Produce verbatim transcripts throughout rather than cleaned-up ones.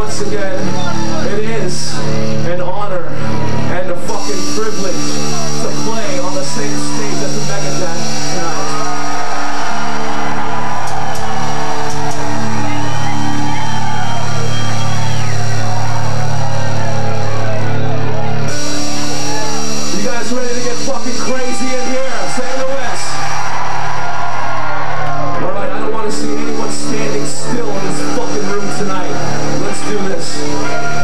once again, it is an honor and a fucking privilege to play on the same stage as the Megadeth tonight. You guys ready to get fucking crazy in here? Saint Louis. Alright, I don't want to see anyone standing still in this fucking room tonight. Let's do this.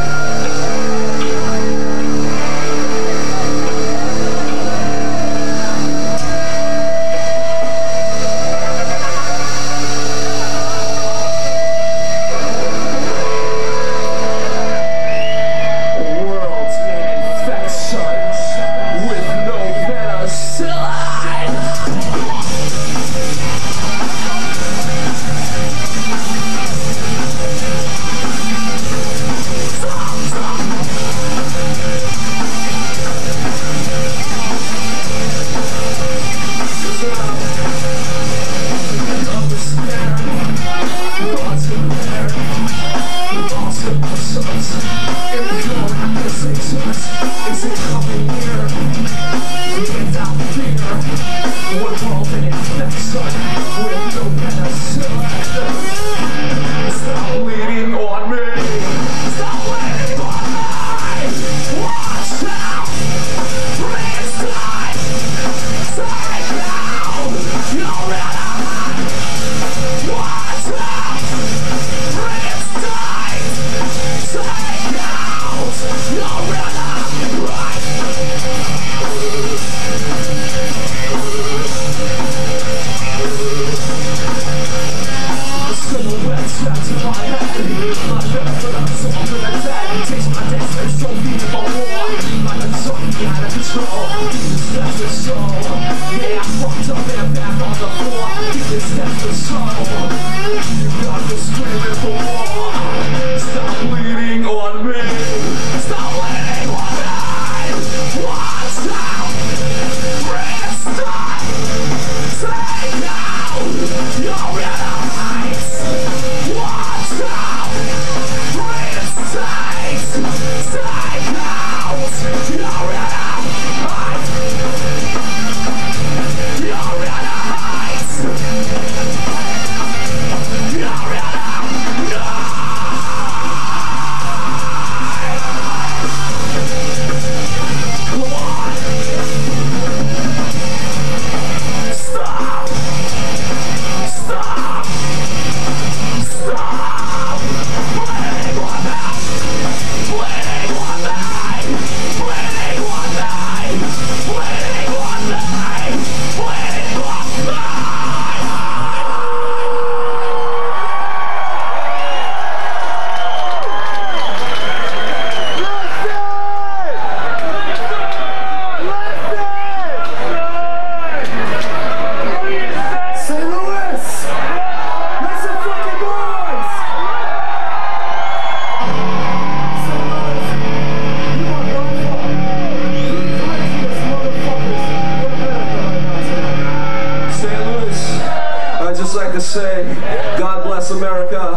Say, God bless America.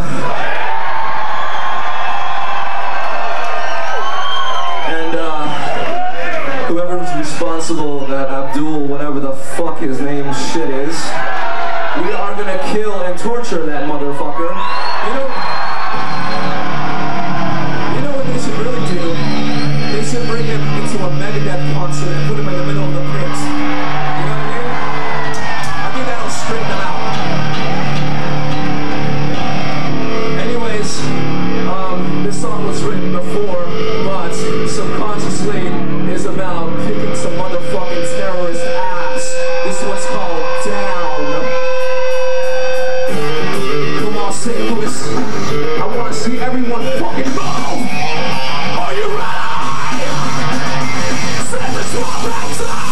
And uh, whoever's responsible, that Abdul, whatever the fuck his name shit is, we are gonna kill and torture that motherfucker. You know, you know what they should really do? They should bring him into a Megadeth concert and put him in the middle of the pit. You know what I mean? I think that'll straighten him out. Um, this song was written before, but subconsciously is about kicking some motherfucking terrorist ass. This one's called Down. Come on, Saint Louis. I wanna see everyone fucking move. Are you ready? Set the drum back down.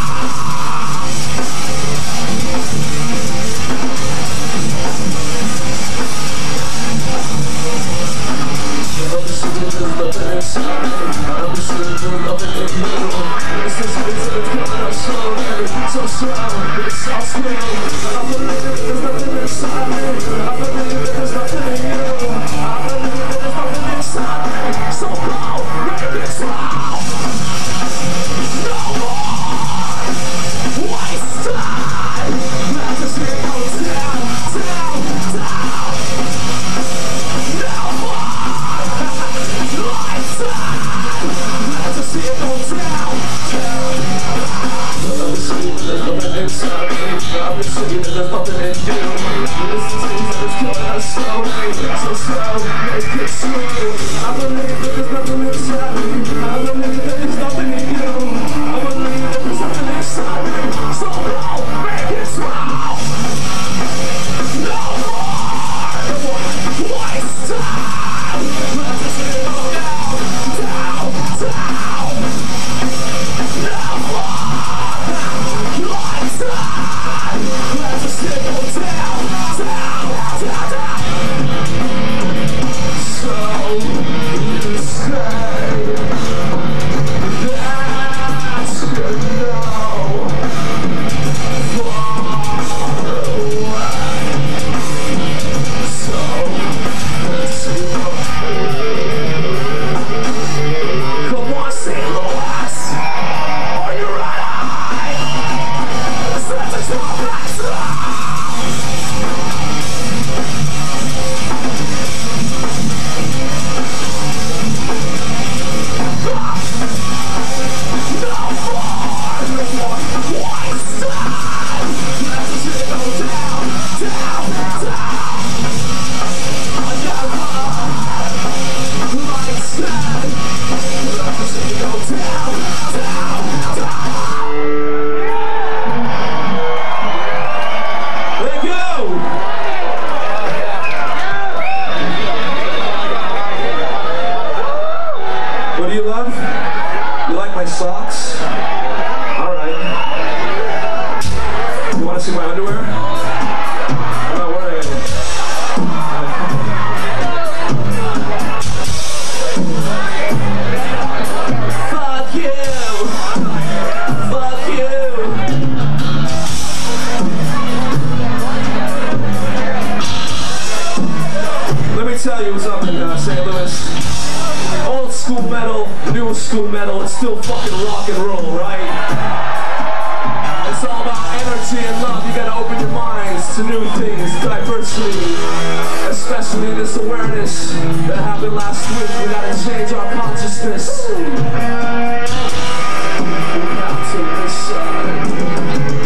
So slow, it's all slow. I believe that there's nothing inside me. I believe that there's nothing in you. I believe that there's nothing inside me. something inside me. I believe that there's nothing in you. I believe that there's something inside me. So low, make it slow. No more waste time. Let's just go down, down, down. No more waste time. Let's just go down, down, down, down. So you say that you know far away. So let's go. Come on, Saint Louis, are you ready? Let's just go back to socks? Alright. You wanna see my underwear? I'm not wearing any. Fuck you! Fuck you! Let me tell you what's up in uh, Saint Louis. Old school metal, new school metal, it's still fucking rock and roll, right? It's all about energy and love. You gotta open your minds to new things, diversity, especially this awareness that happened last week. We gotta change our consciousness. We have to decide.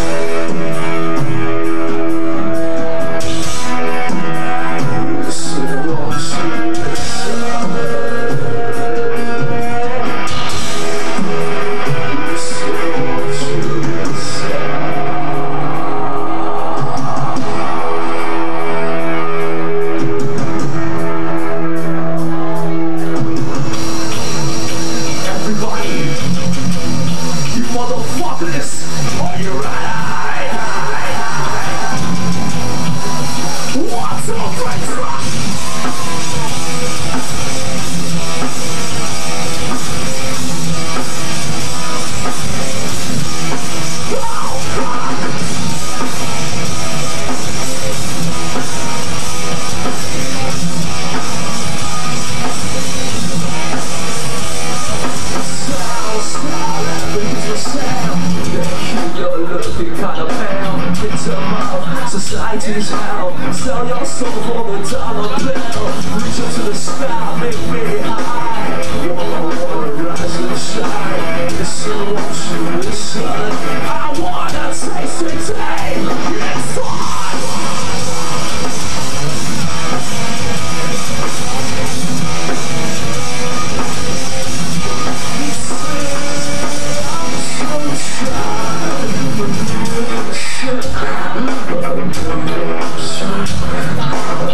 Society's hell. Sell your soul for the dollar bill. Reach up to the sky, make me high. Wanna, wanna rise and shine. Listen, won't you listen? I wanna taste the day inside. I'm so tired of you.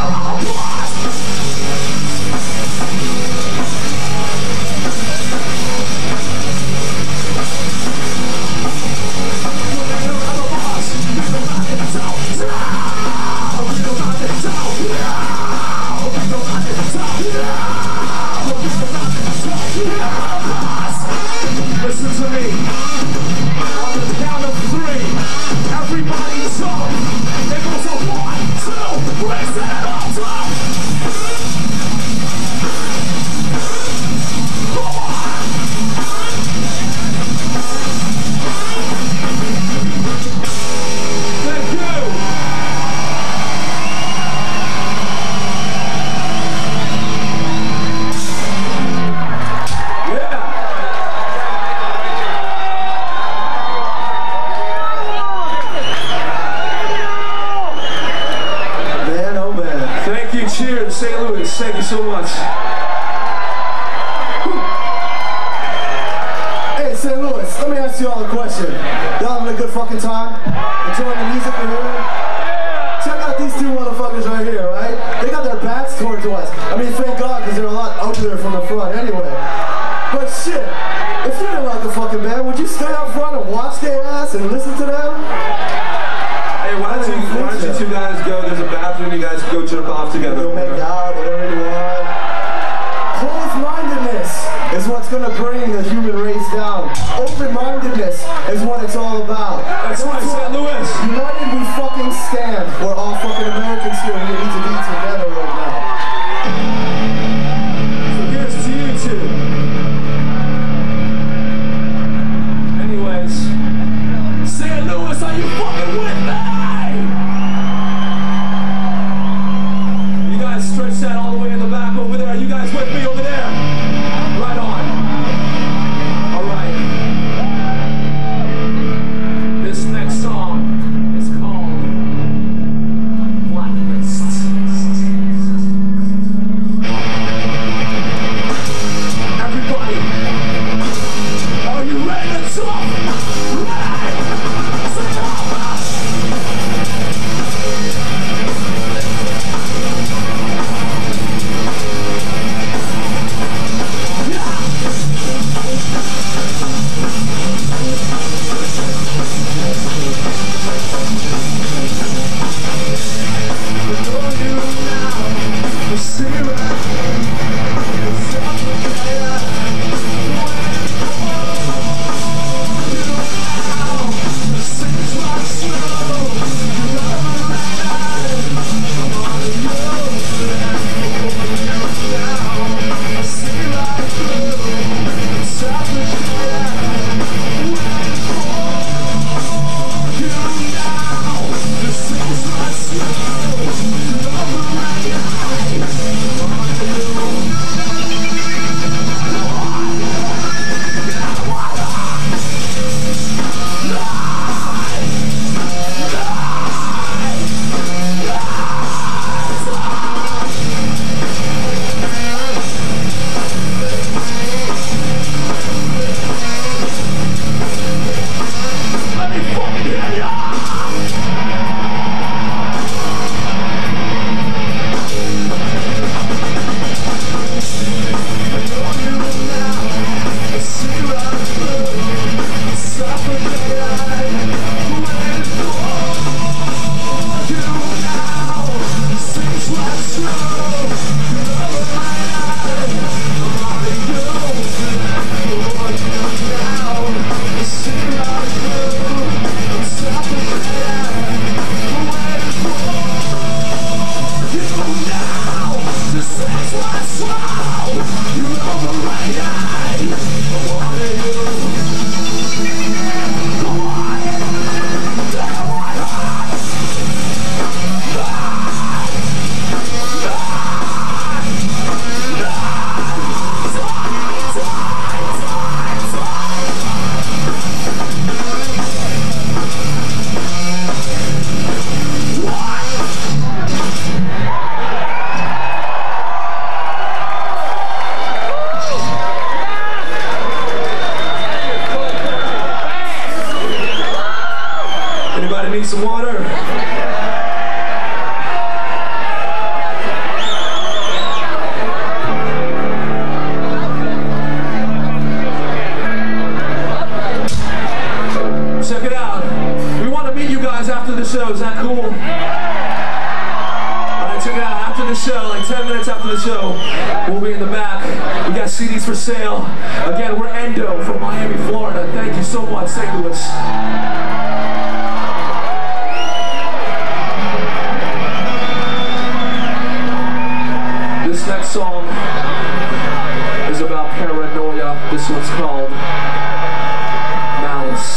Saint Louis, thank you so much. Hey, Saint Louis, let me ask you all a question. Y'all having a good fucking time? Enjoying the music we're hearing? Check out these two motherfuckers right here, right? They got their backs towards us. I mean, thank God, because they're a lot uglier from the front anyway. But shit, if you didn't like the fucking band, would you stay out front and watch their ass and listen to them? Hey, why don't you, why don't you two guys go? There's a bathroom, you guys go jerk off together. We'll make out, whatever you want. Closed-mindedness is what's going to bring the human race down. Open-mindedness is what it's all about. That's right, Saint Louis. United we fucking stand. We're all fucking Americans here. We need to be together right now. So here's to you two. Anyways, Saint Louis, are you fucking with me? Stretch that all the way in the back over there. Are you guys with me over there? Right on. All right. This next song is called Blacklist. Everybody, are you ready to talk? Ready? Say you show, like ten minutes after the show, we'll be in the back. We got C Ds for sale. Again, we're Endo from Miami, Florida. Thank you so much, Saint Louis. This next song is about paranoia. This one's called Malice.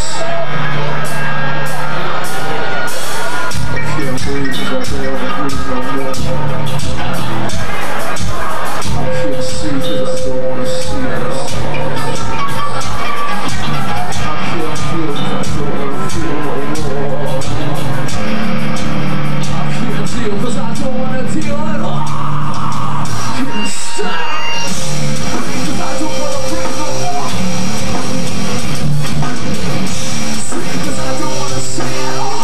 Can't breathe because they overbreathe no more. I can't see because I don't want to see this. I can't feel because I don't want to feel no more. I can't deal because I don't want to deal at all. Can't stop because I don't want to breathe no more. See because I don't want to see at all.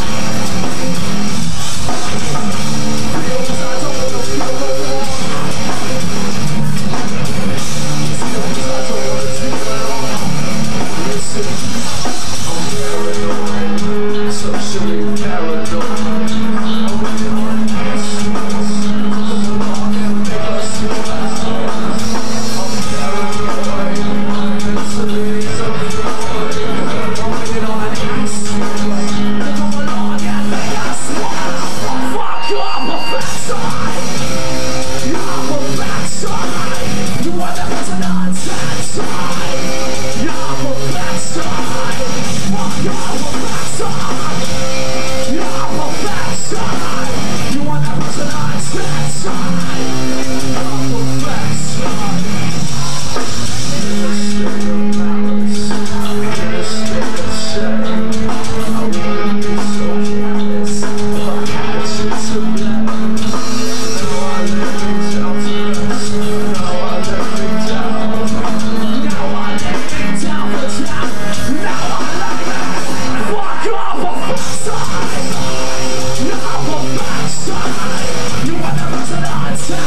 You wanna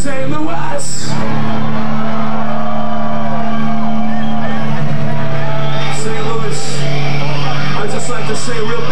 Saint Louis. Saint Louis, I'd just like to say real